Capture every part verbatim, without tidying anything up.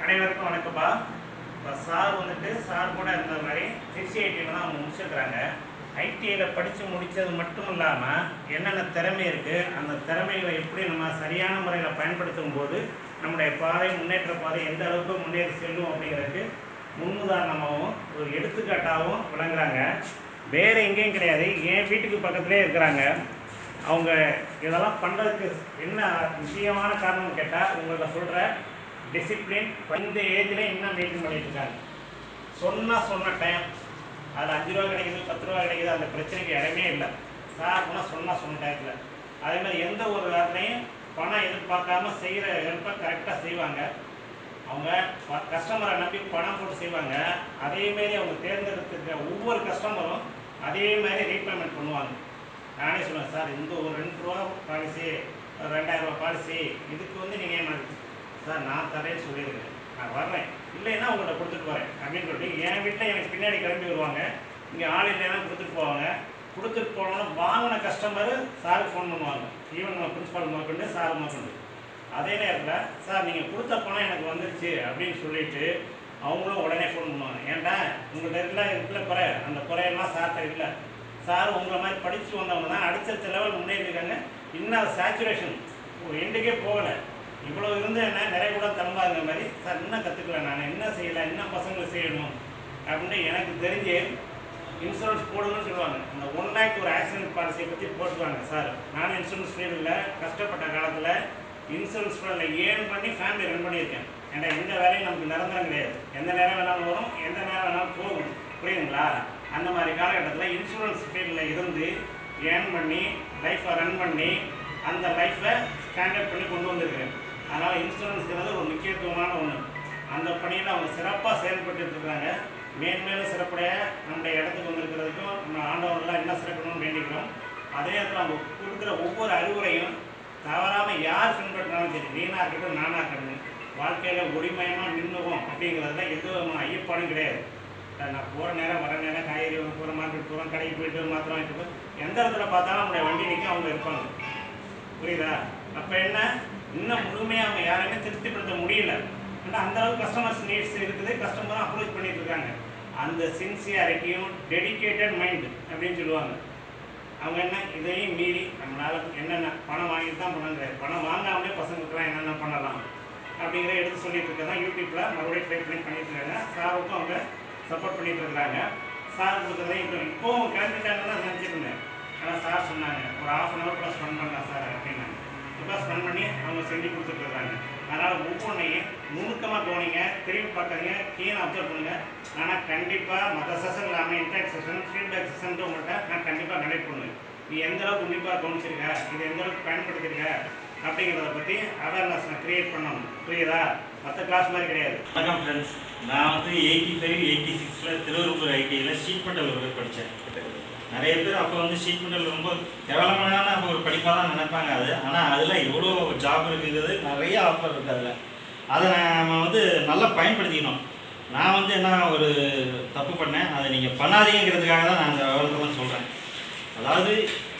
அனைவருக்கும் வணக்கம்ப்பா. இப்போ சார் வந்துட்டு சார் கூட இருந்த மாதிரி திருச்சி ஐடியில் தான் அவங்க முடிச்சிருக்கிறாங்க. ஐடிஐயில் படித்து முடித்தது மட்டும் இல்லாமல் என்னென்ன திறமை இருக்குது, அந்த திறமைகளை எப்படி நம்ம சரியான முறையில் பயன்படுத்தும் போது நம்முடைய பாதை முன்னேற்ற பாதை எந்த அளவுக்கு முன்னேறி செல்லும் அப்படிங்கிறதுக்கு முன்னுதாரணமாகவும் ஒரு எடுத்துக்காட்டாகவும் விளங்குறாங்க. வேறு எங்கேயும் கிடையாது, என் வீட்டுக்கு பக்கத்துலேயே இருக்கிறாங்க. அவங்க இதெல்லாம் பண்ணுறதுக்கு என்ன முக்கியமான காரணம் கேட்டால் உங்கள்கிட்ட சொல்கிற டிசிப்ளின். இந்த ஏஜில் இன்னும் மெயின்டைன் பண்ணிட்டு இருக்காங்க. சொன்னால் சொன்ன டைம் அது அஞ்சு ரூபா கிடைக்குது, பத்து ரூபா கிடைக்குது, அந்த பிரச்சனைக்கு இடமே இல்லை. சார் போனால் சொன்னால் சொன்ன டயத்தில் அதே மாதிரி எந்த ஒரு வேலையும் பணம் எதிர்பார்க்காம செய்கிற ஹெல்ப்பை கரெக்டாக செய்வாங்க. அவங்க கஸ்டமரை நம்பி பணம் போட்டு செய்வாங்க. அதேமாரி அவங்க தேர்ந்தெடுத்துருக்க ஒவ்வொரு கஸ்டமரும் அதே மாதிரி ரீபேமெண்ட் பண்ணுவாங்க. நானே சொல்லுவேன், சார் இந்த ஒரு ரெண்டு ரூபா பாலிசி, ரெண்டாயிரரூபா பாலிசி, இதுக்கு வந்து நீங்கள் என்ன சார் நான் தரேன்னு சொல்லியிருக்கேன், நான் வர்றேன், இல்லைன்னா உங்கள்கிட்ட கொடுத்துட்டு போகிறேன் அப்படின்னு சொல்லிட்டு என் வீட்டில் எனக்கு பின்னாடி கிளம்பி வருவாங்க. இங்கே ஆள் இல்லைன்னா கொடுத்துட்டு போவாங்க. கொடுத்துட்டு போனோன்னா வாங்கின கஸ்டமரு சாருக்கு ஃபோன் பண்ணுவாங்க. ஈவன் நம்ம பிரின்ஸ்பால் முதற்கொண்டு சார் முதற்கொண்டு அதே நேரத்தில் சார் நீங்கள் கொடுத்த பணம் எனக்கு வந்துருச்சு அப்படின்னு சொல்லிவிட்டு அவங்களும் உடனே ஃபோன் பண்ணுவாங்க. ஏன்டா உங்கள்கிட்ட எல்லாம் இருக்குல்ல குறை, அந்த குறையெல்லாம் சார்கிட்ட இல்லை. சார் உங்களை மாதிரி படித்து வந்தவங்க தான் அடுத்தடுத்த லெவல் முன்னேறிருக்காங்க. இன்னும் அது சேச்சுரேஷன் எண்டுக்கே போகலை. இவ்வளோ இருந்து என்ன நிறைய கூட தம்பாங்கிற மாதிரி சார் இன்னும் கற்றுக்கல, நான் என்ன செய்யலை, இன்னும் பசங்களுக்கு செய்யணும் அப்படின்னு எனக்கு தெரிஞ்சு இன்சூரன்ஸ் போடுங்கன்னு சொல்லுவாங்க. அந்த ஒன் லேக் ஒரு ஆக்சிடென்ட் பாலிசியை பற்றி போட்டுருவாங்க. சார் நானும் இன்சூரன்ஸ் ஃபீல்டில் கஷ்டப்பட்ட காலத்தில் இன்சூரன்ஸ் ஃபீல்டில் ஏர்ன் பண்ணி ஃபேமிலி ரன் பண்ணியிருக்கேன். ஏன்னா எந்த வேலையும் நமக்கு நிரந்தரம் கிடையாது, எந்த நேரம் வேணாலும் வரும், எந்த நேரம் வேணாலும் போகும், புரியுதுங்களா? அந்த மாதிரி காலகட்டத்தில் இன்சூரன்ஸ் ஃபீல்டில் இருந்து ஏர்ன் பண்ணி லைஃப்பை ரன் பண்ணி அந்த லைஃப்பை ஸ்டாண்டர்ட் பண்ணி கொண்டு வந்திருக்கிறேன். அதனால் இன்சூரன்ஸுங்கிறது ஒரு முக்கியத்துவமான ஒன்று. அந்த பணியில் அவங்க சிறப்பாக செயல்பட்டுருக்காங்க. மேன்மேலும் சிறப்புடைய நம்முடைய இடத்துக்கு வந்திருக்கிறதுக்கும் நம்ம ஆண்டவர்கள்லாம் என்ன சிறக்கணும்னு வேண்டிக்கிறோம். அதே நேரத்தில் அவங்க கொடுக்குற ஒவ்வொரு அறிவுரையும் தவறாமல் யார் பின்பற்றினாலும் சரி, நீனாக இருக்கட்டும் நானாக இருக்கட்டும், வாழ்க்கையில் ஒளிமயமாக நின்றுவோம் அப்படிங்கிறதுல எந்த விதமான ஐயப்பாடும் கிடையாது. நான் போகிற நேரம் வர நேரம் காய்கறி போகிற மார்க்கெட் போகிறோம், கடைக்கு போய்ட்டு மாத்திரம் வாங்கிட்டு எந்த இடத்துல பார்த்தாலும் நம்முடைய வண்டி நிற்க அவங்க இருப்பாங்க, புரியுதா? அப்போ என்ன, இன்னும் முழுமையாக அவங்க யாருமே திருப்திப்படுத்த முடியல. ஏன்னா அந்தளவுக்கு கஸ்டமர்ஸ் நீட்ஸ் இருக்குது, கஸ்டமரும் அப்ரோச் பண்ணிட்டு இருக்காங்க. அந்த சின்சியாரிட்டியும் டெடிக்கேட்டட் மைண்டு அப்படின்னு சொல்லுவாங்க. அவங்க என்ன இதையும் மீறி நம்மளால் என்னென்ன பணம் வாங்கிட்டு தான் பண்ண கிடையாது, பணம் வாங்காமலே பசங்களுக்குலாம் என்னென்ன பண்ணலாம் அப்படிங்கிற எடுத்து சொல்லிட்டு இருக்க தான் யூடியூப்பில் மறுபடியும் ட்ரை பண்ணி பண்ணிட்டு இருக்காங்க. சாருக்கும் அவங்க சப்போர்ட் பண்ணிட்டு இருக்கிறாங்க. சார் கொடுக்குறதே இப்போ இப்போவும் கிளம்பிட்டாங்கன்னு தான் நினச்சிட்டு இருந்தேன். ஆனால் சார் சொன்னாங்க ஒரு ஹாஃப் அன் ஹவர் கூட ஸ்பெண்ட் பண்ணலாம் சார் அப்படின்னாங்க. இப்போ ஸ்பெண்ட் பண்ணி அவங்க செஞ்சு கொடுத்துட்ருக்காங்க. அதனால் ஒவ்வொன்றையும் நுணுக்கமாக கவனிங்க, திரும்பி பார்க்குறீங்க, கீழே அப்சர்வ் பண்ணுங்கள். ஆனால் கண்டிப்பாக மற்ற செஷன் இல்லாமல் இன்டராக்ட் செஷன், ஃபீட்பேக் செஷன் உங்கள்கிட்ட நான் கண்டிப்பாக கனெக்ட் பண்ணுவேன். நீ எந்த அளவுக்கு உன்னிப்பாக கவனிச்சிருக்க, இது எந்த அளவுக்கு பயன்படுத்திருக்க அப்படிங்கிறத பற்றி அவேர்னஸ் நான் க்ரியேட் பண்ணணும், புரியுதா? மற்ற கிளாஸ் மாதிரி கிடையாது. வணக்கம் ஃப்ரெண்ட்ஸ், நான் வந்து எயிட்டி ஃபைவ் எயிட்டி சிக்ஸில் திருவள்ளூர் ஐடியில் ஷீட் மெட்டல் ஒரு படித்தேன். நிறைய பேர் அப்போ வந்து ஷீட் மெட்டல் ரொம்ப கேவலமான ஒரு படிப்பாக தான் நினைப்பாங்க. அது ஆனால் அதில் எவ்வளோ ஜாப் இருக்குங்கிறது நிறைய ஆஃபர் இருக்குது. அதில் அதை நம்ம வந்து நல்லா பயன்படுத்திக்கணும். நான் வந்து என்ன ஒரு தப்பு பண்ணேன், அதை நீங்கள் பண்ணாதீங்கிறதுக்காக தான் நான் அந்த விவரத்தெல்லாம் சொல்கிறேன். அதாவது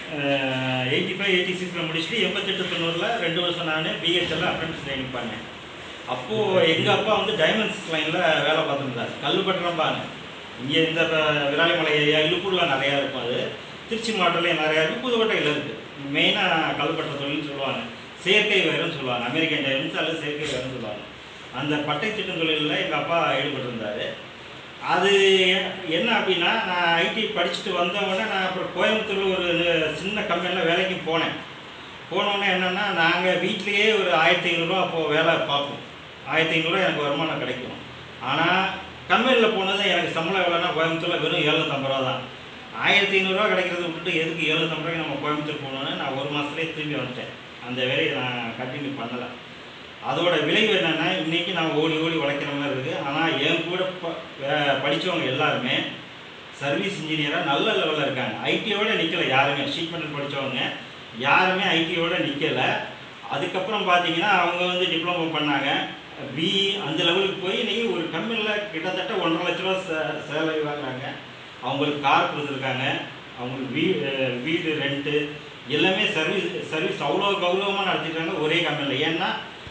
எயிட்டி ஃபைவ் எயிட்டி சிக்ஸில் முடிச்சுட்டு எண்பத்தெட்டு தொண்ணூறில் ரெண்டு வருஷம் நான் பிஹெச்எல்ல அப்ரெண்டிஸ் ட்ரைனிங் பண்ணேன். அப்போது எங்கள் அப்பா வந்து டைமண்ட்ஸ் லைனில் வேலை பார்த்துருந்தார். கல்லுப்பட்டினம் பாருங்க, இங்கே இந்த விராலிமலை ஏரியா இழுப்பூரில் நிறையா இருக்கும். அது திருச்சி மாவட்டத்தில் நிறையா இருக்குது, புதுக்கோட்டையில் இருக்குது. மெயினாக கல்லுப்பட்ட தொழில்னு சொல்லுவாங்க, செயற்கை வயர்னு சொல்லுவாங்க, அமெரிக்கன் டைமண்ட்ஸ் அல்லது செயற்கை வயர்னு சொல்லுவாங்க. அந்த பட்டை திட்டம் தொழிலில் எங்கள் அப்பா ஈடுபட்டிருந்தார். அது என்ன அப்படின்னா, நான் ஐடி படிச்சுட்டு வந்தவுடனே நான் அப்புறம் கோயம்புத்தூர் ஒரு சின்ன கம்பெனியில் வேலைக்கு போனேன். போனோடனே என்னென்னா, நாங்கள் வீட்லேயே ஒரு ஆயிரத்தி ஐநூறுரூவா அப்போது வேலை பார்ப்போம். ஆயிரத்தி ஐநூறுரூவா எனக்கு வருமானம் கிடைக்கும். ஆனால் கம்பெனியில் போனது எனக்கு சம்பளம் எவ்வளோனா கோயம்புத்தூரில் வெறும் எழுநூற்றம்பது ரூபா தான். ஆயிரத்தி ஐநூறுரூவா கிடைக்கிறத விட்டுட்டு எதுக்கு எழுநூற்றம்பது ரூபாய்க்கு நம்ம கோயம்புத்தூர் போனோன்னு நான் ஒரு மாதத்துலேயே திரும்பி வந்துட்டேன். அந்த வேலையை நான் கண்டினியூ பண்ணலை. அதோட விளைவு என்னென்னா, இன்றைக்கி நான் ஓடி ஓடி உழைக்கிற மாதிரி இருக்குது. ஆனால் என் கூட ப படித்தவங்க எல்லாருமே சர்வீஸ் இன்ஜினியராக நல்ல லெவலில் இருக்காங்க. ஐடியோடு நிற்கலை யாருமே. ஷீட் மெட்டல் படித்தவங்க யாருமே ஐடியோடு நிற்கலை. அதுக்கப்புறம் பார்த்தீங்கன்னா அவங்க வந்து டிப்ளமோ பண்ணாங்க, பி அந்த லெவலுக்கு போய் இன்றைக்கி ஒரு கம்பெனியில் கிட்டத்தட்ட ஒன்றரை லட்ச ரூபா சே சேலரி வாங்குறாங்க. அவங்களுக்கு கார் கொடுத்துருக்காங்க, அவங்களுக்கு வீ வீடு ரெண்ட்டு எல்லாமே சர்வீஸ் சர்வீஸ் அவ்வளோ கௌரவமாக நடத்திட்டாங்க ஒரே கம்பெனியில். ஏன்னா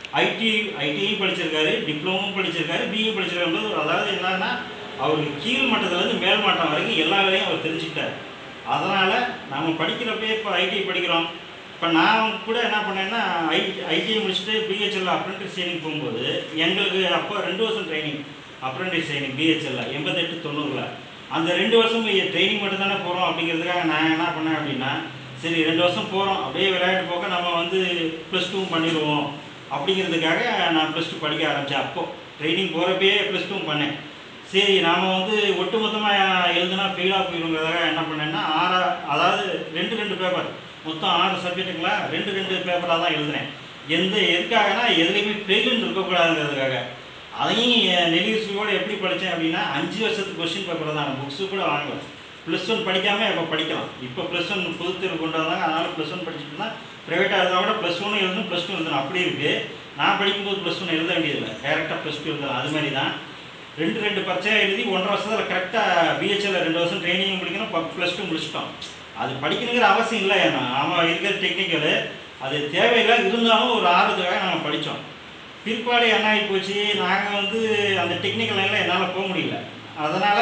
ஐடி ஐடியும் படிச்சிருக்காரு, டிப்ளமோவும் படிச்சிருக்காரு, பிஇ படிச்சிருக்காரு. அதாவது என்னன்னா அவருக்கு கீழ் மட்டத்துலேருந்து மேல் மட்டம் வரைக்கும் எல்லா வேலையும் அவர் தெரிஞ்சுக்கிட்டார். அதனால் நம்ம படிக்கிறப்பே இப்போ ஐடி படிக்கிறோம். இப்போ நான் கூட என்ன பண்ணேன்னா ஐ ஐடிஐ முடிச்சுட்டு பிஹெச்எல்ல அப்ரெண்டிஸ் ட்ரைனிங் போகும்போது எங்களுக்கு அப்போ ரெண்டு வருஷம் ட்ரைனிங், அப்ரெண்டிஸ் ட்ரைனிங் பிஹெச்எல்ல எண்பத்தெட்டு தொண்ணூறில் அந்த ரெண்டு வருஷம் ட்ரைனிங் மட்டும் தானே போகிறோம் அப்படிங்கிறதுக்காக நான் என்ன பண்ணேன் அப்படின்னா, சரி ரெண்டு வருஷம் போகிறோம் அப்படியே விளையாட்டு போக நம்ம வந்து ப்ளஸ் டூவும் பண்ணிடுவோம் அப்படிங்கிறதுக்காக நான் ப்ளஸ் டூ படிக்க ஆரம்பித்தேன். அப்போது ட்ரைனிங் போகிறப்பே ப்ளஸ் டூவும் பண்ணேன். சரி நாம் வந்து ஒட்டுமொத்தமாக எழுதுனா ஃபெயிலாக போயிடுங்கிறதுக்காக என்ன பண்ணேன்னா ஆறா அதாவது ரெண்டு ரெண்டு பேப்பர் மொத்தம் ஆறு சப்ஜெக்ட்டுங்களா ரெண்டு ரெண்டு பேப்பராக தான் எழுதுனேன். எந்த எதுக்காகனா எதுலேயுமே ஃபெயிலுன்னு இருக்கக்கூடாதுங்கிறதுக்காக. அதையும் நெலியூசியோடு எப்படி படித்தேன் அப்படின்னா அஞ்சு வருஷத்துக்கு கொஸ்டின் பேப்பர் தான், புக்ஸு கூட வாங்கலாம். ப்ளஸ் ஒன் படிக்காமல் இப்போ படிக்கலாம். இப்போ ப்ளஸ் ஒன் பொது தேர்வு கொண்டு வந்தாங்க, அதனால் ப்ளஸ் ஒன் படிச்சுட்டு இருந்தால் ப்ரைவேட்டாக இருந்தால் கூட ப்ளஸ் ஒன்று எழுதணும் ப்ளஸ் டூ எழுதணும் அப்படி இருக்குது. நான் படிக்கும்போது ப்ளஸ் ஒன் எழுத வேண்டியதில்லை, டேரெக்டாக ப்ளஸ் டூ எழுதலாம். அது மாதிரி தான் ரெண்டு ரெண்டு பரீட்சையாக எழுதி ஒன்றரை வருஷத்தில் கரெக்டாக பிஹெச்எல்ல ரெண்டு வருஷம் ட்ரைனிங் முடிக்கணும், ப்ளஸ் டூ முடிச்சிட்டோம். அது படிக்கணுங்கிற அவசியம் இல்லை, ஏன்னா அவன் இருக்கிற டெக்னிக்கலு அது தேவையில்லை. இருந்தாலும் ஒரு ஆர்வத்துக்காக நாங்கள் படித்தோம். பிற்பாடு என்ன ஆகி போச்சு, நாங்கள் வந்து அந்த டெக்னிக்கல் லைனில் என்னால் போக முடியல. அதனால்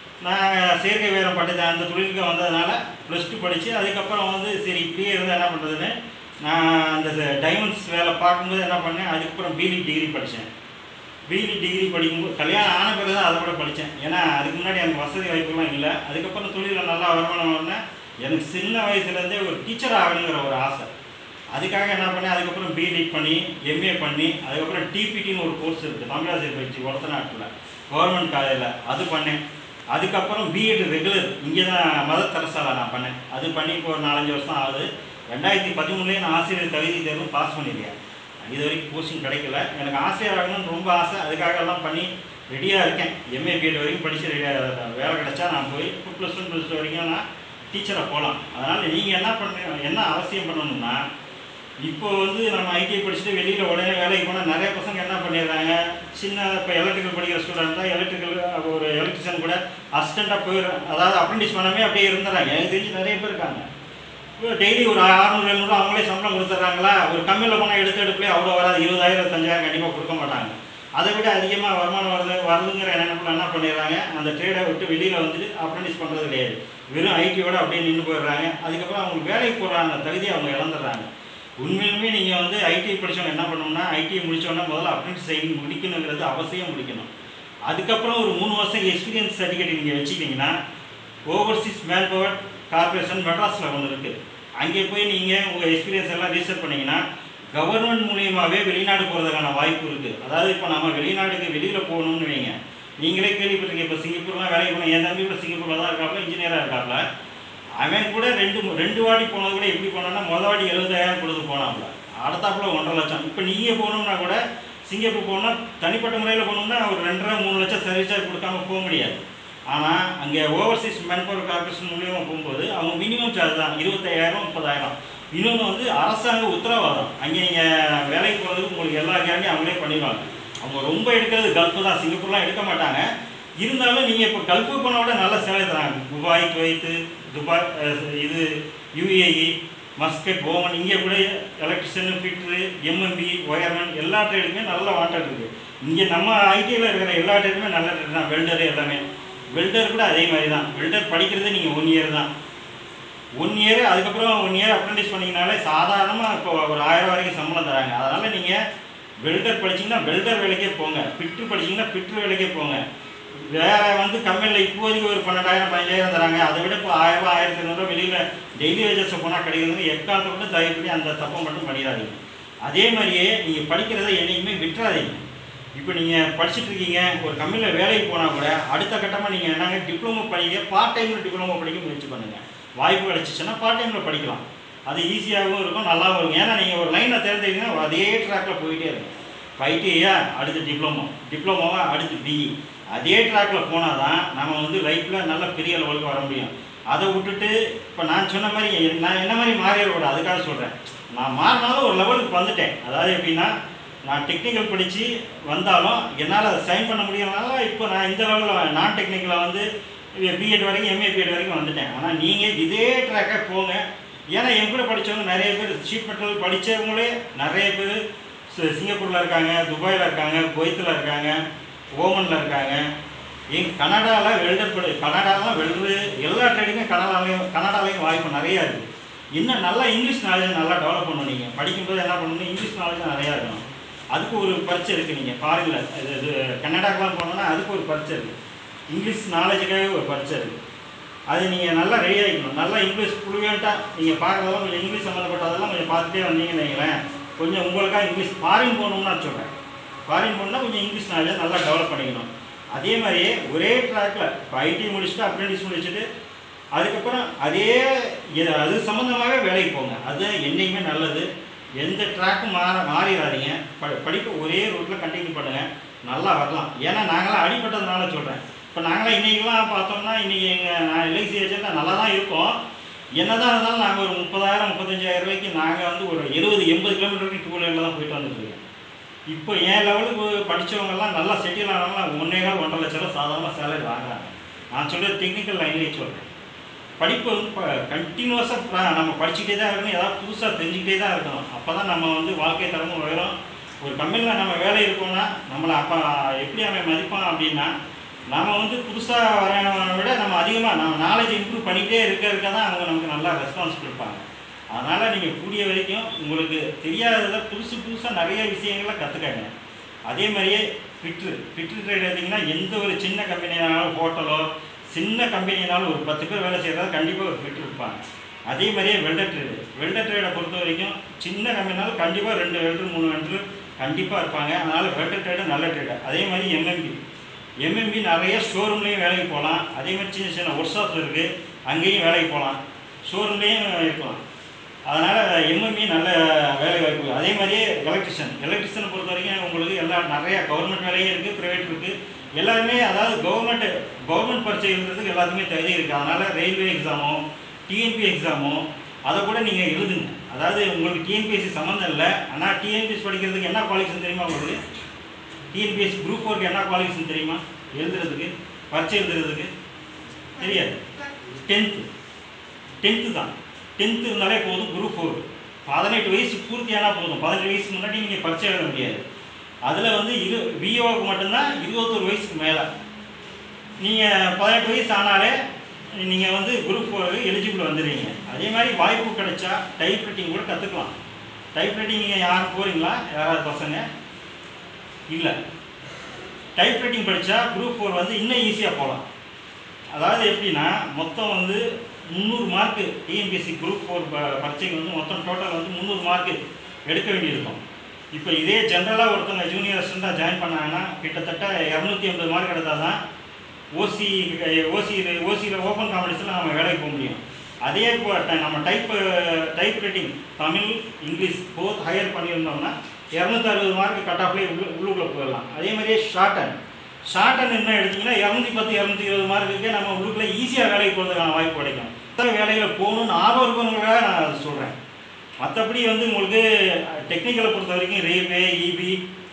நான் செயற்கை வேரம் பட்டேன். அந்த தொழிலுக்கு வந்ததுனால ப்ளஸ் டூ படித்து அதுக்கப்புறம் வந்து சரி இப்படியே இருந்தால் என்ன பண்ணுறதுன்னு நான் அந்த டைமண்ட்ஸ் வேலை பார்க்கும்போது என்ன பண்ணேன், அதுக்கப்புறம் பிஇ டிகிரி படித்தேன். பிஇ டிகிரி படிக்கும்போது கல்யாணம் ஆன பிறகு தான் அதை கூட படித்தேன். ஏன்னா அதுக்கு முன்னாடி எனக்கு வசதி வாய்ப்புலாம் இல்லை. அதுக்கப்புறம் தொழிலில் நல்லா வருமானம் வரேன். எனக்கு சின்ன வயசுலேருந்தே ஒரு டீச்சர் ஆகணுங்கிற ஒரு ஆசை. அதுக்காக என்ன பண்ணேன், அதுக்கப்புறம் பிஎட் பண்ணி எம்ஏ பண்ணி அதுக்கப்புறம் டிபிடின்னு ஒரு கோர்ஸ் இருக்குது தமிழாசிரியர் பயிற்சி ஒருத்த நாட்டில் கவர்மெண்ட் காலேஜில், அது பண்ணேன். அதுக்கப்புறம் பிஎட் ரெகுலர் இங்கே தான் மதர் தெரசால நான் பண்ணேன். அது பண்ணி இப்போ ஒரு நாலஞ்சு வருஷம் ஆகுது. ரெண்டாயிரத்தி பதிமூணுலேயே நான் ஆசிரியர் தகுதி தேர்வு பாஸ் பண்ணியிருக்கேன். இது வரைக்கும் போஸ்டிங் கிடைக்கல. எனக்கு ஆசிரியர் ஆகணும்னு ரொம்ப ஆசை. அதுக்காக எல்லாம் பண்ணி ரெடியாக இருக்கேன். எம்ஏ பிஎட் வரைக்கும் படித்து ரெடியாக வேலை கிடச்சா நான் போய் இப்போ ப்ளஸ் ஒன் ப்ளஸ் டூ வரைக்கும் நான் டீச்சரை போகலாம். அதனால் நீங்கள் என்ன பண்ண என்ன அவசியம் பண்ணணும்னா, இப்போ வந்து நம்ம ஐடிஐ படிச்சுட்டு வெளியில் உடனே வேலைக்கு போனால் நிறைய பசங்க என்ன பண்ணிடுறாங்க, சின்ன இப்போ எலக்ட்ரிக்கல் படிக்கிற ஸ்டூடெண்ட் தான் எலக்ட்ரிக்கல் ஒரு எலக்ட்ரிஷியன் கூட அசிஸ்டண்ட்டாக போயிடும், அதாவது அப்ரெண்டிஸ் பண்ணாமே அப்படியே இருந்துடுறாங்க. எனக்கு தெரிஞ்சு நிறைய பேர் இருக்காங்க. இப்போ டெய்லி ஒரு அறுநூறு எழுநூறு அவங்களே சம்பளம் கொடுத்துட்றாங்களா. ஒரு கம்மியில் போனால் எடுத்து எடுப்புலேயே அவ்வளோ வராது, இருபதாயிரம் இருபத்தஞ்சாயிரம் கண்டிப்பாக கொடுக்க மாட்டாங்க. அதை விட அதிகமாக வருமானம் வருது வருதுங்கிற நினைப்பில் என்ன பண்ணிடுறாங்க, அந்த ட்ரேடை விட்டு வெளியில் வந்துட்டு அப்ரெண்டிஸ் பண்ணுறது கிடையாது, வெறும் ஐடியோட அப்படியே நின்று போயிடுறாங்க. அதுக்கப்புறம் அவங்களுக்கு வேலைக்கு போடுறாங்க, அந்த தகுதியை அவங்க இழந்துடுறாங்க. உண்மையிலுமே நீங்கள் வந்து ஐடிஐ படித்தவங்க என்ன பண்ணணும்னா, ஐடிஐ முடித்தோன்னா முதல்ல அப்ரெண்டிஸ் ட்ரைனிங் முடிக்கணுங்கிறது அவசியம் முடிக்கணும். அதுக்கப்புறம் ஒரு மூணு வருஷம் எக்ஸ்பீரியன்ஸ் சர்டிஃபிகேட் நீங்கள் வச்சுக்கிட்டிங்கன்னா ஓவர்சீஸ் மேன் பவர் கார்பரேஷன் மெட்ராஸில் ஒன்று இருக்குது. அங்கே போய் நீங்கள் உங்கள் எக்ஸ்பீரியன்ஸ் எல்லாம் ரிசர்ச் பண்ணிங்கன்னா கவர்மெண்ட் மூலியமாகவே வெளிநாடு போகிறதுக்கான வாய்ப்பு இருக்குது. அதாவது இப்போ நம்ம வெளிநாட்டுக்கு வெளியில் போகணும்னு வைங்க, நீங்களே கேள்விப்பட்டிருக்கீங்க. இப்போ சிங்கப்பூர்லாம் வேலைக்கு போனால் என் தம்பி கூட சிங்கப்பூரில் தான் இருக்காப்புல, இன்ஜினியராக இருக்காப்புல. அவன் கூட ரெண்டு ரெண்டு வாடி போனது கூட எப்படி போனான்னா, மொதல் வாடி எழுபதாயிரம் கொடுத்து போனாப்புல, அடுத்தாப்புல ஒன்றரை லட்சம். இப்போ நீங்கள் போகணும்னா கூட சிங்கப்பூர் போகணும்னா தனிப்பட்ட முறையில் போகணும்னா ஒரு ரெண்டரை மூணு லட்சம் சர்வீஸ் சார்ஜ் கொடுக்காம போக முடியாது. ஆனால் அங்கே ஓவர்சீஸ் மேன்பவர் கார்பரேஷன் மூலியமாக போகும்போது அவங்க மினிமம் சார்ஜ் தான் இருபத்தையாயிரம் முப்பதாயிரம். இன்னொன்று வந்து அரசாங்க உத்தரவாதம், அங்கே நீங்கள் வேலைக்கு போகிறதுக்கு உங்களுக்கு எல்லா கேரண்டியும் அவங்களே பண்ணிடுவாங்க. அவங்க ரொம்ப எடுக்கிறது கல்ஃபு தான், சிங்கப்பூர்லாம் எடுக்க மாட்டாங்க. இருந்தாலும் நீங்கள் இப்போ கல்ஃபு போனால் விட நல்ல சேலை தராங்க. துபாய், குவைத்து, துபாய், இது யூஏஇ, மஸ்கட், ஓமன், இங்கே கூட எலக்ட்ரிஷியனு, ஃபிட்ரு, எம்எம்பி, ஒயர்மேன் எல்லா ட்ரேடுமே நல்ல வாண்டட் இருக்குது. இங்கே நம்ம ஐடியில் இருக்கிற எல்லா ட்ரேடுமே நல்ல ட்ரேட் தான். வெல்டரு எல்லாமே, வெல்டர் கூட அதே மாதிரி தான். வெல்டர் படிக்கிறது நீங்கள் ஒன் இயர் தான், ஒன் இயர் அதுக்கப்புறம் ஒன் இயர் அப்ரெண்டிஸ் பண்ணிங்கனாலே சாதாரணமாக இப்போ ஒரு ஆயிரம் வரைக்கும் சம்பளம் தராங்க. அதனால் நீங்கள் வெல்டர் படிச்சிங்கன்னா வெல்டர் வேலைக்கே போங்க, ஃபிட்ரு படிச்சிங்கன்னா ஃபிட்ரு வேலைக்கே போங்க. வேறு வந்து கம்பெனியில் இப்போதைக்கு ஒரு பன்னெண்டாயிரம் பதினஞ்சாயிரம் தராங்க, அதை விட இப்போ ஆயிரரூபா ஆயிரத்தி ஐநூறுரூவா வெளியில் டெய்லி வேஜஸ் போனால் கிடைக்கிறதுன்னு எக்காலத்தை மட்டும் தயவு பண்ணி அந்த தப்பை மட்டும் பண்ணிடாதீங்க. அதே மாதிரியே நீங்கள் படிக்கிறத என்றைக்குமே விட்டுறாதீங்க. இப்போ நீங்கள் படிச்சுட்டு இருக்கீங்க, ஒரு கம்பெனியில் வேலைக்கு போனால் கூட அடுத்த கட்டமாக நீங்கள் என்னங்க டிப்ளமோ படிக்க, பார்ட் டைமில் டிப்ளமோ படிக்க முயற்சி பண்ணுங்கள். வாய்ப்பு கிடச்சிச்சின்னா பார்ட் டைமில் படிக்கலாம், அது ஈஸியாகவும் இருக்கும், நல்லாவும் இருக்கும். ஏன்னா நீங்கள் ஒரு லைனை தேர்ந்தெடுத்தீங்கன்னா அதே ட்ராக்கில் போயிட்டே இருக்கும். ஐடிஐயா அடுத்து டிப்ளமோ, டிப்ளமோவா அடுத்து பிஇ, அதே ட்ராக்கில் போனால் தான் நம்ம வந்து லைஃப்பில் நல்ல பெரிய லெவலுக்கு வர முடியும். அதை விட்டுட்டு இப்போ நான் சொன்ன மாதிரி நான் என்ன மாதிரி மாறிடக்கூடாது, அதுக்காக சொல்கிறேன். நான் மாறினாலும் ஒரு லெவலுக்கு வந்துட்டேன். அதாவது எப்படின்னா, நான் டெக்னிக்கல் படித்து வந்தாலும் என்னால் அதை சைன் பண்ண முடியறதுனால இப்போ நான் இந்த லெவலில் நான் டெக்னிக்கலில் வந்து பிஎட் வரைக்கும் எம்ஏ பிஎட் வரைக்கும் வந்துட்டேன். ஆனால் நீங்கள் இதே ட்ராக்காக போங்க. ஏன்னா என் கூட படித்தவங்க நிறைய பேர் ஷீட் மெட்டல் படித்தவங்களே நிறைய பேர் சிங்கப்பூரில் இருக்காங்க, துபாயில் இருக்காங்க, குவைத்தில் இருக்காங்க, ஓமனில் இருக்காங்க. எங்கள் கனடாவில் வெல்டர் படி கனடாலாம் வெல்டரு எல்லா ட்ரேடிங்குமே கனடாலையும் கனடாலையும் வாய்ப்பு நிறையா இருக்குது. இன்னும் நல்லா இங்கிலீஷ் நாலேஜ் நல்லா டெவலப் பண்ணணும். நீங்கள் படிக்கும்போது என்ன பண்ணணும், இங்கிலீஷ் நாலேஜ் நிறையா இருக்கணும். அதுக்கு ஒரு பரீட்சை இருக்குது. நீங்கள் ஃபாரினில் இது இது கனடாக்கெலாம் போனோன்னா அதுக்கு ஒரு பரீட்சை இருக்குது. இங்கிலீஷ் நாலேஜுக்காகவே ஒரு பரீட்சை இருக்குது. அது நீங்கள் நல்லா ரெடி ஆகிக்கணும். நல்லா இங்கிலீஷ் ஃப்ளூயண்ட்டாக நீங்கள் பார்க்குறதெல்லாம் கொஞ்சம் இங்கிலீஷ் சம்மந்தப்பட்டதெல்லாம் கொஞ்சம் பார்த்துட்டே வந்தீங்கன்னு வைங்களேன், கொஞ்சம் உங்களுக்காக இங்கிலீஷ் ஃபாரின் போகணும்னு நான் சொல்கிறேன். ஃபாரின் போகணுன்னா கொஞ்சம் இங்கிலீஷ் நாலேஜ் நல்லா டெவலப் பண்ணிக்கணும். அதே மாதிரியே ஒரே ட்ராக்கில் இப்போ ஐடி முடிச்சுட்டு அப்ரெண்டிஸ் முடிச்சுட்டு அதுக்கப்புறம் அதே அது சம்மந்தமாகவே வேலைக்கு போங்க. அதுதான் என்றைக்குமே நல்லது. எந்த ட்ராக்கும் மாற மாறிடாதீங்க. ப படிப்பு ஒரே ரூட்டில் கண்டினியூ பண்ணுங்கள், நல்லா வரலாம். ஏன்னா நாங்களாம் அடிப்பட்டதுனால சொல்கிறேன். இப்போ நாங்களாம் இன்றைக்கெலாம் பார்த்தோம்னா இன்றைக்கி எங்கள் நான் எல்ஐசி ஏஜென்ட்டாக நல்லா தான் இருக்கோம். என்ன தான் இருந்தாலும் நாங்கள் ஒரு முப்பதாயிரம் முப்பத்தஞ்சாயிரம் ரூபாய்க்கு நாங்கள் வந்து ஒரு எழுபது எண்பது கிலோமீட்டருக்கு டூ வீலரில் தான் போயிட்டு வந்துட்டுருக்கோம். இப்போ என் லெவலுக்கு படித்தவங்கெல்லாம் நல்லா செட்டில் ஆனவங்களாம் ஒன்றே கால் ஒன்றரை லட்ச ரூபா சாதாரண சேலரி வாங்குறாங்க. நான் சொல்கிறது டெக்னிக்கல் லைன்லேயே சொல்கிறேன். படிப்பு வந்து இப்போ கண்டினியூஸாக நம்ம படிச்சுக்கிட்டே தான் இருக்கணும், ஏதாவது புதுசாக தெரிஞ்சுக்கிட்டே தான் இருக்கணும். அப்போ தான் நம்ம வந்து வாழ்க்கை தரமும் உயரும். ஒரு கம்பெனியில் நம்ம வேலை இருக்கோம்னா நம்மளை அப்போ எப்படி அவன் மதிப்பான் அப்படின்னா, நம்ம வந்து புதுசாக வரவனை விட நம்ம அதிகமாக நம்ம நாலேஜ் இம்ப்ரூவ் பண்ணிக்கிட்டே இருக்க இருக்க தான் அவங்க நமக்கு நல்லா ரெஸ்பான்ஸ் கொடுப்பாங்க. அதனால் நீங்கள் கூடிய வரைக்கும் உங்களுக்கு தெரியாததை புதுசு புதுசாக நிறைய விஷயங்களை கற்றுக்கங்க. அதே மாதிரியே ஃபிட்ரு ஃபிட்ரு ட்ரேட் எடுத்திங்கன்னா எந்த ஒரு சின்ன கம்பெனினாலும் ஹோட்டலோ சின்ன கம்பெனினாலும் ஒரு பத்து பேர் வேலை செய்கிறதா கண்டிப்பாக ஒரு ஃபிட்ரு இருப்பாங்க. அதே மாதிரியே வெல்டர் ட்ரேடு வெல்டர் ட்ரேடை பொறுத்த வரைக்கும் சின்ன கம்பெனினாலும் கண்டிப்பாக ரெண்டு வெல்டர் மூணு வெல்டர் கண்டிப்பாக இருப்பாங்க. அதனால் வெல்டர் ட்ரேடு நல்ல ட்ரேடு. அதே மாதிரி எம்எம்பி எம்எம்பி நிறைய ஷோரூம்லேயும் வேலைக்கு போகலாம். அதே மாதிரி சின்ன சின்ன ஒர்க் ஷாப்ஸ் இருக்குது, அங்கேயும் வேலைக்கு போகலாம், ஷோரூம்லேயும் இருக்கலாம். அதனால் எம்எம்பி நல்ல வேலை வாய்ப்பு. அதே மாதிரியே எலக்ட்ரிஷியன் எலக்ட்ரிஷியனை பொறுத்த வரைக்கும் உங்களுக்கு எல்லா நிறையா கவர்மெண்ட் வேலையும் இருக்குது, ப்ரைவேட் இருக்குது. எல்லாருமே அதாவது கவர்மெண்ட் கவர்மெண்ட் பரீட்சை எழுதுறதுக்கு எல்லாத்துக்குமே தகுதி இருக்குது. அதனால் ரயில்வே எக்ஸாமோ டிஎன்பி எக்ஸாமோ அதை கூட நீங்கள் எழுதுங்க. அதாவது உங்களுக்கு டிஎன்பிஎஸ்சி சம்மந்தம் இல்லை, ஆனால் டிஎன்பிஎஸ்சி படிக்கிறதுக்கு என்ன குவாலிஃபிகேஷன் தெரியுமா? உங்களுக்கு டிஎன்பிஎஸ்சி குரூப் ஃபோருக்கு என்ன குவாலிஃபிகேஷன் தெரியுமா? எழுதுறதுக்கு பரீட்சை எழுதுறதுக்கு தெரியாது. டென்த்து டென்த்து தான் டென்த்து இருந்தாலே போதும். குரூப் ஃபோர் பதினெட்டு வயசு பூர்த்தியானால் போதும். பதினெட்டு வயசுக்கு முன்னாடி நீங்கள் பரீட்சை எழுத முடியாது. அதில் வந்து இரு விஓவுக்கு மட்டும்தான் இருபத்தொரு வயசுக்கு மேலே. நீங்கள் பதினெட்டு வயசு ஆனாலே நீங்கள் வந்து குரூப் ஃபோருக்கு எலிஜிபிள் வந்துடுவீங்க. அதே மாதிரி வாய்ப்பு கிடைச்சா டைப் ரைட்டிங் கூட கற்றுக்கலாம். டைப் ரைட்டிங் நீங்கள் யாரும் போகிறீங்களா? யாராவது பசங்க இல்லை. டைப் ரைட்டிங் படித்தா குரூப் ஃபோர் வந்து இன்னும் ஈஸியாக போகலாம். அதாவது எப்படின்னா மொத்தம் வந்து முந்நூறு மார்க்கு டிஎன்பிஎஸ்சி குரூப் ஃபோர் ப பரீட்சைக்கு வந்து மொத்தம் டோட்டல் வந்து முந்நூறு மார்க்கு எடுக்க வேண்டியிருக்கும். இப்போ இதே ஜென்ரலாக ஒருத்தவங்க ஜூனியர் அசிஸ்டண்ட்டாக ஜாயின் பண்ணாங்கன்னா கிட்டத்தட்ட இரநூத்தி ஐம்பது மார்க் எடுத்தால் தான் ஓசி ஓசி ஓசியில் ஓப்பன் காம்படிஷனில் நம்ம வேலைக்கு போக முடியும். அதே இப்போ நம்ம type type writing Tamil English both higher பண்ணியிருந்தோம்னா இரநூத்தி அறுபது மார்க்கு கட் ஆஃப்லேயே உள்ள உள்ளுக்குள்ளே போயிடலாம். அதே மாதிரியே ஷார்ட் அண்ட் ஷார்ட் அண்ட் என்ன எடுத்திங்கன்னா இரநூத்தி பத்து இரநூத்தி இருபது மார்க்குக்கே நம்ம உள்ளுக்குள்ளே ஈஸியாக வேலைக்கு போகிறதுக்கான வாய்ப்பு கிடைக்கும். வேலையில் போகணுன்னு ஆர்வம் இருக்கிறவங்களுக்காக நான் அதை சொல்கிறேன். மற்றபடி வந்து உங்களுக்கு டெக்னிக்கலை பொறுத்த வரைக்கும் ரயில்வே இபி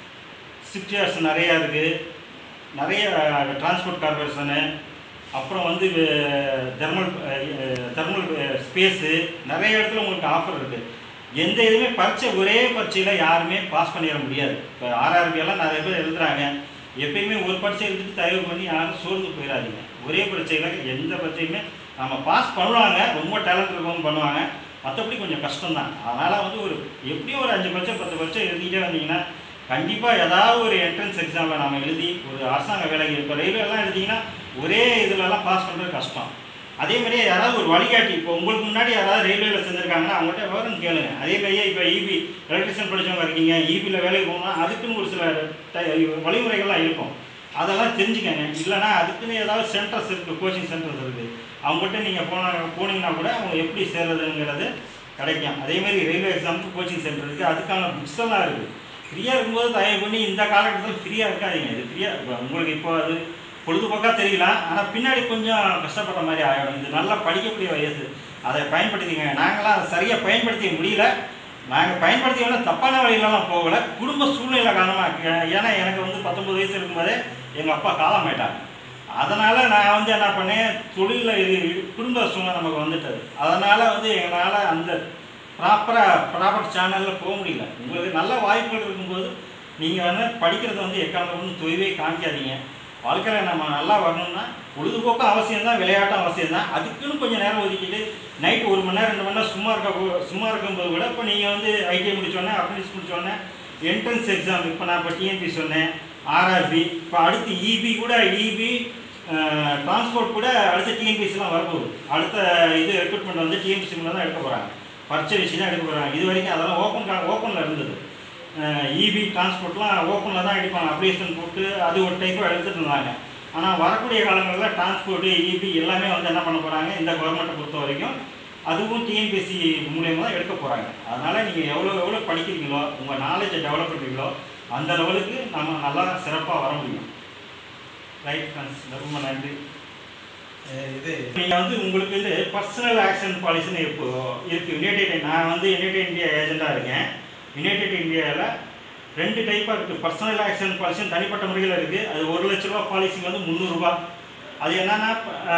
ஷிப்ட் நிறையா இருக்குது, நிறைய டிரான்ஸ்போர்ட் கார்பரேஷனு, அப்புறம் வந்து தெர்மல் தெர்மல் ஸ்பேஸு நிறைய இடத்துல உங்களுக்கு ஆஃபர் இருக்குது. எந்த இதுவுமே பரீட்சை ஒரே பரீட்சையில் யாருமே பாஸ் பண்ணிட முடியாது. இப்போ ஆர்ஆர்பியெல்லாம் நிறைய பேர் எழுதுகிறாங்க. எப்பயுமே ஒரு பரீட்சை எழுதிட்டு தயவு பண்ணி யாரும் சோர்ந்து போயிடாதீங்க. ஒரே பரீட்சையில் எந்த பரீட்சையுமே நம்ம பாஸ் பண்ணுவாங்க, ரொம்ப டேலண்ட் இருக்கவங்க பண்ணுவாங்க, மற்றபடி கொஞ்சம் கஷ்டம்தான். அதனால் வந்து ஒரு எப்படியும் ஒரு அஞ்சு பரீட்சை பத்து பரீட்சை எழுதிக்கிட்டே வந்தீங்கன்னா கண்டிப்பாக ஏதாவது ஒரு என்ட்ரன்ஸ் எக்ஸாமில் நம்ம எழுதி ஒரு அரசாங்க வேலைக்கு இப்போ ரயில்வேலாம் எழுதிங்கன்னா ஒரே இதிலலாம் பாஸ் பண்ணுறது கஷ்டம். அதே மாதிரியே யாராவது ஒரு வழிகாட்டி இப்போ உங்களுக்கு முன்னாடி யாராவது ரயில்வேயில் செஞ்சுருக்காங்கன்னா அவங்கள்ட்ட விவரம் கேளுங்க. அதே மாதிரியே இப்போ இபி எலக்ட்ரிஷியன் படித்தவங்க இருக்கீங்க, இபியில் வேலைக்கு போகணும்னா அதுக்குன்னு ஒரு சில வழிமுறைகள்லாம் இருக்கும், அதெல்லாம் தெரிஞ்சுக்கங்க. இல்லைனா அதுக்குன்னு ஏதாவது சென்டர்ஸ் இருக்குது, கோச்சிங் சென்டர்ஸ் இருக்குது, அவங்ககிட்ட நீங்கள் போன போனீங்கன்னா கூட அவங்க எப்படி சேர்றதுங்கிறது கிடைக்கும். அதே மாதிரி ரயில்வே எக்ஸாமுக்கு கோச்சிங் சென்டர் இருக்குது, அதுக்கான புக்ஸ் எல்லாம் இருக்குது. ஃப்ரீயாக இருக்கும்போது தயவு பண்ணி இந்த காலகட்டத்தில் ஃப்ரீயாக இருக்காதீங்க. இது ஃப்ரீயாக இப்போ உங்களுக்கு இப்போ அது பொழுதுபோக்காக தெரியலாம், ஆனால் பின்னாடி கொஞ்சம் கஷ்டப்படுற மாதிரி ஆகிடும். இது நல்லா படிக்கக்கூடிய வயசு, அதை பயன்படுத்திக்கங்க. நாங்களாம் அதை சரியாக பயன்படுத்திக்க முடியல. நாங்கள் பயன்படுத்திக்கோன்னா தப்பான வழியிலலாம் போகலை, குடும்ப சூழ்நிலை காரணமாக. ஏன்னா எனக்கு வந்து பத்தொம்பது வயசு இருக்கும்போதே எங்கள் அப்பா காலமாயிட்டாங்க. அதனால் நான் வந்து என்ன பண்ணேன், தொழிலில் குடும்ப சூழ்நிலை நமக்கு வந்துட்டது. அதனால் வந்து எங்களால் அந்த ப்ராப்பராக ப்ராப்பர் சேனலில் போக முடியல. உங்களுக்கு நல்ல வாய்ப்புகள் இருக்கும்போது நீங்கள் வந்து படிக்கிறத வந்து எக்காரணம் தொய்வே காமிக்காதீங்க. வாழ்க்கையில் நம்ம நல்லா வரணும்னா பொழுதுபோக்கும் அவசியம்தான், விளையாட்டும் அவசியம்தான். அதுக்குன்னு கொஞ்சம் நேரம் ஒதுக்கிட்டு நைட்டு ஒரு மணி நேரம் ரெண்டு மணி நேரம் சும்மா இருக்க சும்மா இருக்கும்போது கூட இப்போ நீங்கள் வந்து ஐடிஐ முடித்தோடனே அப்ரண்டிஸ் முடித்தோடனே என்ட்ரன்ஸ் எக்ஸாம், இப்போ நான் இப்போ டிஎன்பி சொன்னேன், ஆர்ஆர்பி, இப்போ அடுத்து இபி கூட இபி டிரான்ஸ்போர்ட் கூட அடுத்த டிஎன்பிசிலாம் வரப்போகுது. அடுத்த இது ரெக்ரூட்மெண்ட் வந்து டிஎன்பிசி மூலம் தான் எடுக்க போகிறாங்க, பரீட்சை வச்சு தான் எடுக்க போகிறாங்க. இது வரைக்கும் அதெல்லாம் ஓப்பன் ஓப்பனில் இருந்தது. இபி டிரான்ஸ்போர்ட்லாம் ஓப்பனில் தான் எடுப்பாங்க, அப்ளிகேஷன் போட்டு அது ஒரு டைப்பாக எடுத்துகிட்டு இருந்தாங்க. ஆனால் வரக்கூடிய காலங்களில் டிரான்ஸ்போர்ட்டு இபி எல்லாமே வந்து என்ன பண்ண போகிறாங்க, இந்த கவர்மெண்ட்டை பொறுத்த வரைக்கும் அதுவும் டிஎன்பிஎஸ்சி மூலியமாக தான் எடுக்க போகிறாங்க. அதனால் நீங்கள் எவ்வளோ எவ்வளோ படிக்கிறீங்களோ, உங்கள் நாலேஜை டெவலப் பண்ணுறீங்களோ அந்த லெவலுக்கு நம்ம நல்லா சிறப்பாக வர முடியும். ரைட் ஃப்ரெண்ட்ஸ், ரொம்ப நன்றி. இது நீங்கள் வந்து உங்களுக்கு வந்து பர்சனல் ஆக்ஷன் பாலிசின்னு இப்போ இருக்குது யுனைடெட். நான் வந்து யுனைடெட் இந்தியா ஏஜெண்டாக இருக்கேன். யுனைடெட் இந்தியாவில் ரெண்டு டைப்பாக இருக்குது. பர்சனல் ஆக்ஷன் பாலிசின்னு தனிப்பட்ட முறையில் இருக்குது. அது ஒரு லட்ச ரூபா பாலிசிக்கு வந்து முந்நூறுரூபா. அது என்னென்னா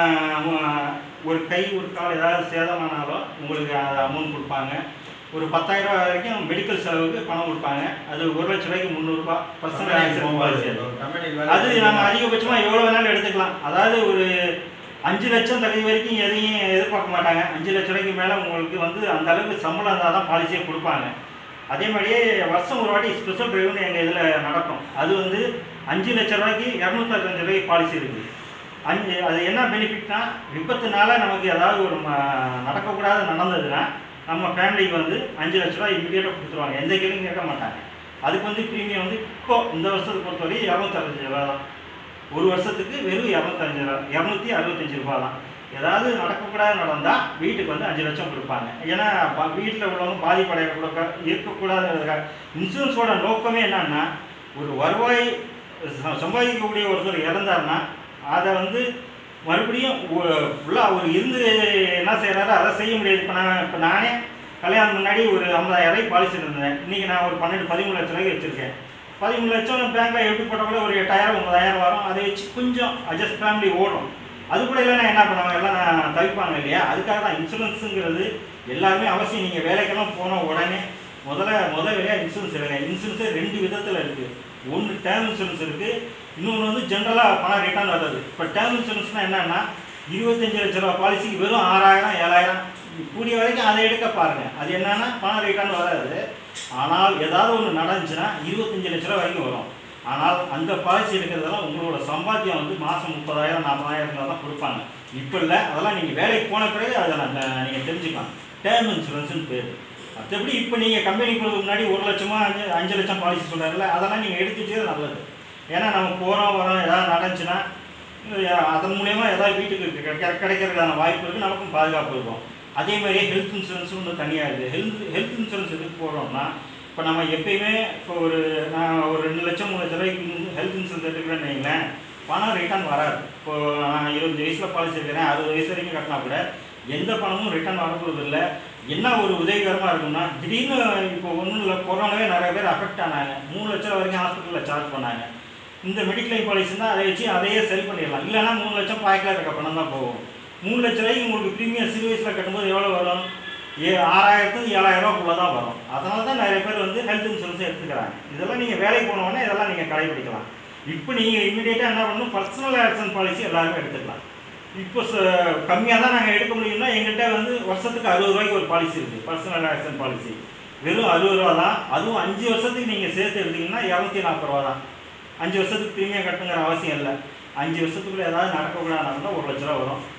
ஒரு கை ஒரு கால் ஏதாவது சேதமானாலும் உங்களுக்கு அமௌண்ட் கொடுப்பாங்க. ஒரு பத்தாயிரம் ரூபா வரைக்கும் மெடிக்கல் செலவுக்கு பணம் கொடுப்பாங்க. அது ஒரு லட்ச ரூபாய்க்கு முந்நூறுரூபா பர்சனல் ஆக்ஷன் பாலிசி. அது நம்ம அதிகபட்சமாக எவ்வளோ வேணாலும் எடுத்துக்கலாம். அதாவது ஒரு அஞ்சு லட்சம் தகுதி வரைக்கும் எதையும் எதிர்பார்க்க மாட்டாங்க. அஞ்சு லட்ச ரூபாய்க்கு மேலே உங்களுக்கு வந்து அந்த அளவுக்கு சம்பளம் இருந்தால் தான் பாலிசியை கொடுப்பாங்க. அதே மாதிரியே வருஷம் ஒரு வாட்டி ஸ்பெஷல் ட்ரைவ்னு எங்கள் இதில் நடக்கும். அது வந்து அஞ்சு லட்ச ரூபாய்க்கு இரநூத்தஞ்சு ரூபாய்க்கு பாலிசி இருக்குது. அஞ்சு அது என்ன பெனிஃபிட்னா, விபத்துனால நமக்கு ஏதாவது ஒரு நடக்கக்கூடாது நடந்ததுன்னா நம்ம ஃபேமிலிக்கு வந்து அஞ்சு லட்ச ரூபா இமீடியட்டாக கொடுத்துருவாங்க. எந்த கேள்வியும் கேட்க மாட்டாங்க. அதுக்கு வந்து ப்ரீமியம் வந்து இப்போ இந்த வருஷத்தை பொறுத்தவரைக்கும் இரநூத்தஞ்சு ரூபா தான். ஒரு வருஷத்துக்கு வெறும் இரநூத்தஞ்சு ரூபா இரநூத்தி அறுபத்தஞ்சு ரூபா தான். ஏதாவது நடக்கக்கூடாது நடந்தால் வீட்டுக்கு வந்து அஞ்சு லட்சம் கொடுப்பாங்க. ஏன்னா வீட்டில் உள்ளவங்க பாதிப்படைய கொடுக்க இருக்கக்கூடாதுங்கிறதுக்காக. இன்சூரன்ஸோட நோக்கமே என்னன்னா, ஒரு வருவாய் சம்பாதிக்கக்கூடிய ஒருத்தர் இறந்தாருன்னா அதை வந்து மறுபடியும் ஃபுல்லாக அவர் இருந்து என்ன செய்கிறாரோ அதை செய்ய முடியாது. இப்போ நான் இப்போ நானே கல்யாணம் முன்னாடி ஒரு ஐம்பதாயிரம் ரூபாய்க்கு பாலிசி இருந்தேன். இன்றைக்கி நான் ஒரு பன்னெண்டு பதிமூணு லட்ச ரூபாய்க்கு வச்சுருக்கேன். பதிமூணு லட்சம் பேங்க்கில் எப்படி போட்டால் கூட ஒரு எட்டாயிரம் ஒன்பதாயிரம் வரும். அதை வச்சு கொஞ்சம் அட்ஜஸ்ட் ஃபேமிலி ஓடும். அது கூட இல்லைன்னா என்ன பண்ணுவாங்க, எல்லாம் நான் தவிப்பாங்க இல்லையா. அதுக்காக தான் இன்சூரன்ஸுங்கிறது எல்லாருமே அவசியம். நீங்கள் வேலைக்கெல்லாம் போன உடனே முதல்ல முதல் வேலையாக இன்சூரன்ஸ் எடுங்க. இன்சூரன்ஸே ரெண்டு விதத்தில் இருக்குது. ஒன்று டேர்ம் இன்சூரன்ஸ் இருக்குது, இன்னொன்று வந்து ஜென்ரலாக பணம் ரிட்டர்ன் வர்றது. இப்போ டேர்ம் இன்சூரன்ஸ்னால் என்னென்னா, இருபத்தஞ்சி லட்ச ரூபா பாலிசிக்கு வெறும் ஆறாயிரம் ஏழாயிரம் கூடிய வரைக்கும் அதை எடுக்க பாருங்கள். அது என்னென்னா பணம் ரிட்டர்ன் வராது. ஆனால் ஏதாவது ஒன்று நடந்துச்சுன்னா இருபத்தஞ்சி லட்ச ரூபா வரைக்கும் வரும். ஆனால் அந்த பாலிசி எடுக்கிறதெல்லாம் உங்களோட சம்பாத்தியம் வந்து மாதம் முப்பதாயிரம் நாற்பதாயிரம் தான் கொடுப்பாங்க. இப்போ இல்லை, அதெல்லாம் நீங்கள் வேலைக்கு போன பிறகு அதை நீங்கள் தெரிஞ்சுக்கலாம். டேர்ம் இன்சூரன்ஸ்னு பேர். மற்றபடி இப்போ நீங்கள் கம்பெனி போகிறதுக்கு முன்னாடி ஒரு லட்சமாக அஞ்சு அஞ்சு லட்சம் பாலிசி சொல்கிறாருல, அதெல்லாம் நீங்கள் எடுத்து வச்சது நல்லது. ஏன்னா நம்ம போகிறோம் வரோம் ஏதாவது நடந்துச்சுன்னா அதன் மூலயமா ஏதாவது வீட்டுக்கு கிடைக்க கிடைக்கிறதுக்கான வாய்ப்பு இருக்குது, நமக்கும் பாதுகாப்பு இருக்கும். அதே மாதிரியே ஹெல்த் இன்சூரன்ஸும் ஒன்று தனியாக இருக்குது. ஹெல்த் ஹெல்த் இன்சூரன்ஸ் எதுக்கு போடுறோம்னா, இப்போ நம்ம எப்பயுமே இப்போ ஒரு நான் ஒரு ரெண்டு லட்சம் மூணு லட்ச ரூபாய்க்கு ஹெல்த் இன்சூரன்ஸ் எடுத்துக்கிறேன்னு வைங்களேன், பணம் ரிட்டர்ன் வராது. இப்போது நான் இருபத்தஞ்சி வயசில் பாலிசி எடுக்கிறேன், அறுபது வயசு வரைக்கும் கட்டினா கூட எந்த பணமும் ரிட்டர்ன் வரப்போகிறது இல்லை. என்ன ஒரு உதவிகரமாக இருக்கும்னா, திடீர்னு இப்போ ஒன்றும் இல்லை, கொரோனாவே நிறைய பேர் அஃபெக்ட் ஆனாங்க. மூணு லட்சம் ரூபா வரைக்கும் ஹாஸ்பிட்டலில் சார்ஜ் பண்ணாங்க. இந்த மெடிக்ளைம் பாலிசி தான், அதை வச்சு அதையே செல் பண்ணிடலாம். இல்லைனா மூணு லட்சம் பாய்க்கில் இருக்க பணம் தான் போகும். மூணு லட்ச ரூபாய்க்கு உங்களுக்கு ப்ரீமியம் சிறு வயசில் கட்டும்போது எவ்வளோ வரும்? ஏ ஆறாயிரத்து ஏழாயிரம் ரூபாக்குள்ளே தான் வரும். அதனால தான் நிறைய பேர் வந்து ஹெல்த் இன்சூரன்ஸ் எடுத்துக்கிறாங்க. இதெல்லாம் நீங்கள் வேலைக்கு போனோடனே இதெல்லாம் நீங்கள் கடைபிடிக்கலாம். இப்போ நீங்கள் இமீடியட்டாக என்ன பண்ணணும், பர்சனல் ஆக்ஷன் பாலிசி எல்லாருமே எடுத்துக்கலாம். இப்போ கம்மியாக தான் நாங்கள் எடுக்க முடியும்னா, எங்கிட்ட வந்து வருஷத்துக்கு அறுபது ரூபாய்க்கு ஒரு பாலிசி இருக்குது, பர்சனல் ஆக்ஷன் பாலிசி. வெறும் அறுபது ரூபா தான். அதுவும் அஞ்சு வருஷத்துக்கு நீங்கள் சேர்த்து எடுத்தீங்கன்னா இரநூத்தி நாற்பது ரூபா தான். அஞ்சு வருஷத்துக்கு ப்ரீமியம் கட்டுங்கிற அவசியம் இல்லை. அஞ்சு வருஷத்துக்குள்ளே ஏதாவது நடக்கக்கூடாதுனா ஒரு லட்ச ரூபா வரும்.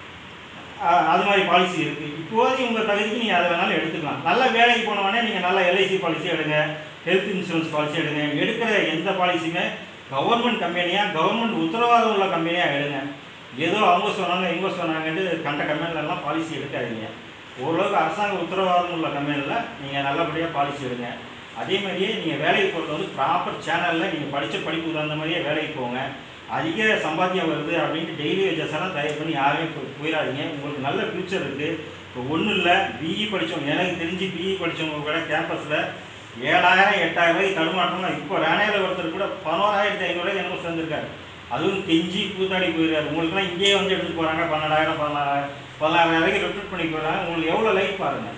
அது மாதிரி பாலிசி இருக்குது. இப்போதைக்கு உங்கள் தகுதிக்கு நீங்கள் அதை வேணாலும் எடுத்துக்கலாம். நல்ல வேலைக்கு போனோடனே நீங்கள் நல்ல எல்ஐசி பாலிசி எடுங்க, ஹெல்த் இன்சூரன்ஸ் பாலிசி எடுங்க. எடுக்கிற எந்த பாலிசியுமே கவர்மெண்ட் கம்பெனியாக கவர்மெண்ட் உத்தரவாதம் உள்ள கம்பெனியாக எடுங்க. ஏதோ அவங்க சொன்னாங்க இவங்க சொன்னாங்கன்ட்டு கண்ட கம்பெனிலெலாம் பாலிசி எடுக்காதீங்க. ஓரளவுக்கு அரசாங்க உத்தரவாதம் உள்ள கம்பெனியில் நீங்கள் நல்லபடியாக பாலிசி எடுங்க. அதே மாதிரியே நீங்கள் வேலைக்கு போகிறது வந்து ப்ராப்பர் சேனலில் நீங்கள் படித்த படிப்பு தகுந்த மாதிரியே வேலைக்கு போங்க. அதிக சம்பாத்தியம் வருது அப்படின்ட்டு டெய்லி வேஜஸெல்லாம் தயார் பண்ணி யாருமே போயிடாதீங்க. உங்களுக்கு நல்ல ஃப்யூச்சர் இருக்குது. இப்போ ஒன்றும் இல்லை, பிஇ படித்தவங்க, எனக்கு தெரிஞ்சு பிஇ படித்தவங்க கூட கேம்பஸில் ஏழாயிரம் எட்டாயிரம் ரூபாய்க்கு தடுமாற்றம்னா, இப்போ ரேனையில் ஒருத்தர் கூட பதினோராயிரத்தி ஐநூறுரூவாய்க்கு எனக்கு சேர்ந்துருக்காரு. அதுவும் கெஞ்சி கூத்தாடி போயிடுறாரு. உங்களுக்குலாம் இங்கேயே வந்து எடுத்து போகிறாங்க, பன்னெண்டாயிரம் பதினாறாயிரம் பதினாறாயிரம் வரைக்கும் ரெக்ரூட் பண்ணி போகிறாங்க. உங்களுக்கு எவ்வளோ லைஃப் பாருங்கள்.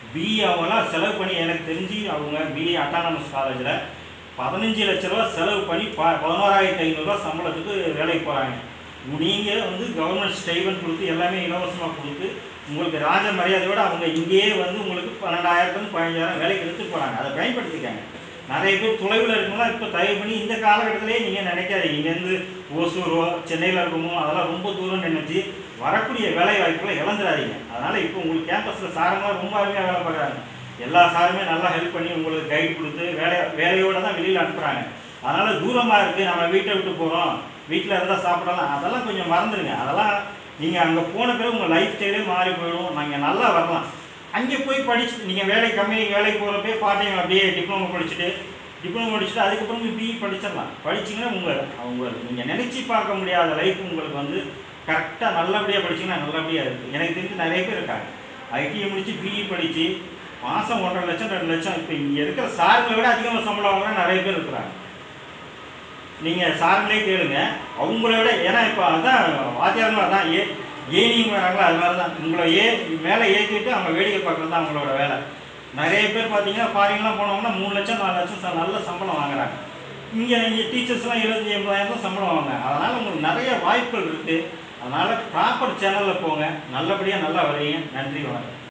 பிஇ அவங்களாம் செலவு பண்ணி எனக்கு தெரிஞ்சு அவங்க பிஇ அட்டானமஸ் காலேஜில் பதினஞ்சு லட்ச ரூபா செலவு பண்ணி ப பதினோராயிரத்தி ஐநூறுரூவா சம்பளத்துக்கு வேலைக்கு போகிறாங்க. நீங்கள் வந்து கவர்மெண்ட் ஸ்டைபன் கொடுத்து எல்லாமே இலவசமாக கொடுத்து உங்களுக்கு ராஜ மரியாதையோடு அவங்க இங்கேயே வந்து உங்களுக்கு பன்னெண்டாயிரத்துலேருந்து பதினஞ்சாயிரம் வேலைக்கு எடுத்துகிட்டு போகிறாங்க. அதை பயன்படுத்திக்காங்க. நிறைய பேர் தொலைவில் இருக்கணும்னா இப்போ தயவு பண்ணி இந்த காலகட்டத்திலே நீங்கள் நினைக்காதீங்க இங்கேருந்து ஓசூரோ சென்னையில் இருக்கணுமோ அதெல்லாம் ரொம்ப தூரம் நினைச்சு வரக்கூடிய வேலை வாய்ப்புகளை இழந்துடாதீங்க. அதனால் இப்போ உங்களுக்கு கேம்பஸில் சாரமாக ரொம்ப அருமையாக வேலை பார்க்குறாங்க. எல்லா சாருமே நல்லா ஹெல்ப் பண்ணி உங்களுக்கு கைட் கொடுத்து வேலை வேலையோடு தான் வெளியில் அனுப்புகிறாங்க. அதனால் தூரமாக இருக்குது, நம்ம வீட்டை விட்டு போகிறோம், வீட்டில் இருந்தால் சாப்பிடலாம், அதெல்லாம் கொஞ்சம் மறந்துடுங்க. அதெல்லாம் நீங்கள் அங்கே போன பிறகு உங்கள் லைஃப் ஸ்டைலே மாறி போயிடும். நீங்கள் நல்லா வரலாம். அங்கே போய் படிச்சுட்டு நீங்கள் வேலை கம்பெனிக்கு வேலைக்கு போகிறப்பே பார்ட் டைம் அப்படியே டிப்ளமோ படிச்சுட்டு டிப்ளமோ படிச்சுட்டு அதுக்கப்புறம் பிஇ படிச்சிடலாம். படிச்சிங்கன்னா உங்கள் அவங்க நீங்கள் நினச்சி பார்க்க முடியாத லைஃப் உங்களுக்கு வந்து கரெக்டாக நல்லபடியாக படிச்சிங்கன்னா நல்லபடியாக இருக்குது. எனக்கு தெரிஞ்சு நிறைய பேர் இருக்காங்க ஐடிஐ முடித்து பிஇ படித்து மாதம் ஒன்றரை லட்சம் ரெண்டு லட்சம் இப்போ இங்கே இருக்கிற சார்களை விட அதிகமாக சம்பளம் வாங்குற நிறைய பேர் இருக்கிறாங்க. நீங்கள் சாருங்களே கேளுங்க அவங்கள விட. ஏன்னா இப்போ அதுதான் வாத்தியாரங்களும் அதான் ஏ ஏனியும் வராங்களோ அது மாதிரி தான் உங்களை ஏ மேலே ஏற்றிட்டு அவங்க வேடிக்கை பார்க்குறது தான் அவங்களோட வேலை. நிறைய பேர் பார்த்தீங்கன்னா ஃபாரின்லாம் போனவங்கன்னா மூணு லட்சம் நாலு லட்சம் நல்ல சம்பளம் வாங்குறாங்க. இங்கே இங்கே டீச்சர்ஸ்லாம் எழுபத்தி எண்பதாயிரம் சம்பளம் வாங்குறாங்க. அதனால் உங்களுக்கு நிறைய வாய்ப்புகள் இருக்குது. அதனால் ப்ராப்பர் சேனலில் போங்க, நல்லபடியாக நல்லா வருவீங்க. நன்றி, வணக்கம்.